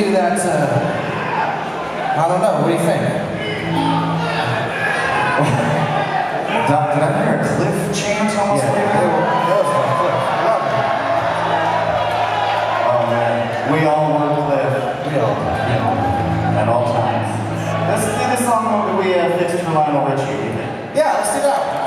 do that, I don't know, what do you think? Did I hear a Cliff chant almost? Yeah, that was like Cliff. Love it. Oh man, we all want Cliff. We all do. At all times. Let's do this song we fixed for Lionel Richie, do you think? Yeah, let's do that.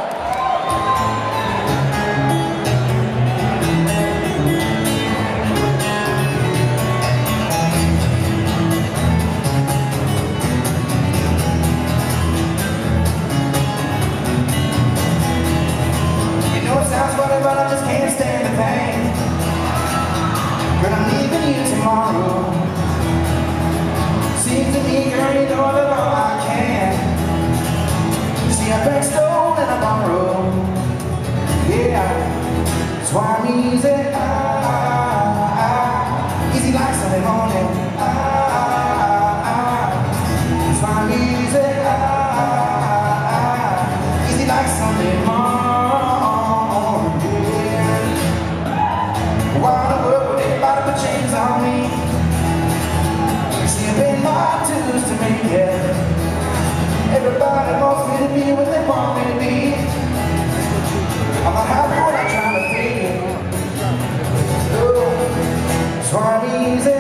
But I just can't stand the pain. But I'm leaving you tomorrow. Seems to me, girl, you know that all I can. See, I beg, stole, and I borrow. Yeah, that's why I'm easy. Easy like Sunday morning. That's why I'm easy. Easy like Sunday morning. On me, see, I've been my twos to make it. Everybody wants me to be what they want me to be. I'm not happy when I'm trying to fake it. Oh, that's why I'm easy.